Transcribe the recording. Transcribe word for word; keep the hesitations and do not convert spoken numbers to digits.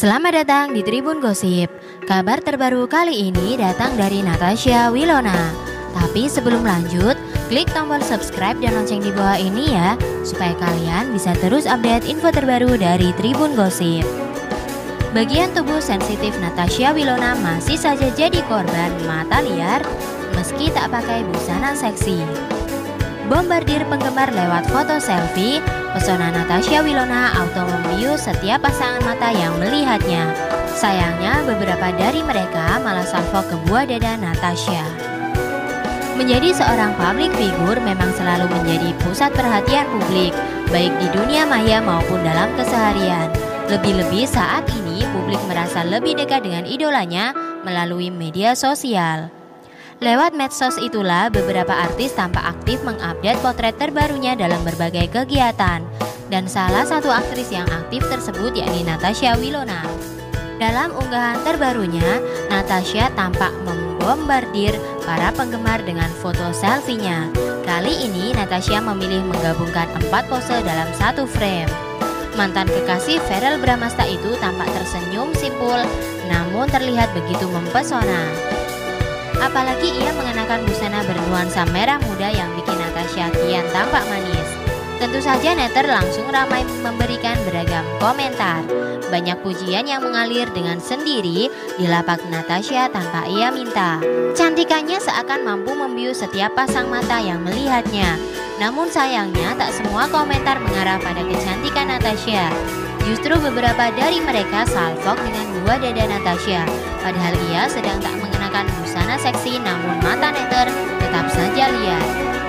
Selamat datang di Tribun Gosip. Kabar terbaru kali ini datang dari Natasha Wilona. Tapi sebelum lanjut, klik tombol subscribe dan lonceng di bawah ini ya, supaya kalian bisa terus update info terbaru dari Tribun Gosip. Bagian tubuh sensitif Natasha Wilona masih saja jadi korban mata liar meski tak pakai busana seksi. Bombardir penggemar lewat foto selfie, pesona Natasha Wilona auto membius setiap pasangan mata yang melihatnya. Sayangnya beberapa dari mereka malah salvo ke buah dada Natasha. Menjadi seorang public figure memang selalu menjadi pusat perhatian publik, baik di dunia maya maupun dalam keseharian. Lebih-lebih saat ini publik merasa lebih dekat dengan idolanya melalui media sosial. Lewat medsos itulah beberapa artis tampak aktif mengupdate potret terbarunya dalam berbagai kegiatan. Dan salah satu aktris yang aktif tersebut yakni Natasha Wilona. Dalam unggahan terbarunya, Natasha tampak membombardir para penggemar dengan foto selfie-nya. Kali ini Natasha memilih menggabungkan empat pose dalam satu frame. Mantan kekasih Verrell Bramasta itu tampak tersenyum simpul namun terlihat begitu mempesona. Apalagi ia mengenakan busana bernuansa merah muda yang bikin Natasha kian tampak manis. Tentu saja netter langsung ramai memberikan beragam komentar. Banyak pujian yang mengalir dengan sendiri di lapak Natasha tanpa ia minta. Cantikannya seakan mampu membius setiap pasang mata yang melihatnya. Namun sayangnya tak semua komentar mengarah pada kecantikan Natasha. Justru beberapa dari mereka salvok dengan buah dada Natasha. Padahal ia sedang tak mengenakan busana seksi, namun mata netter tetap saja liar.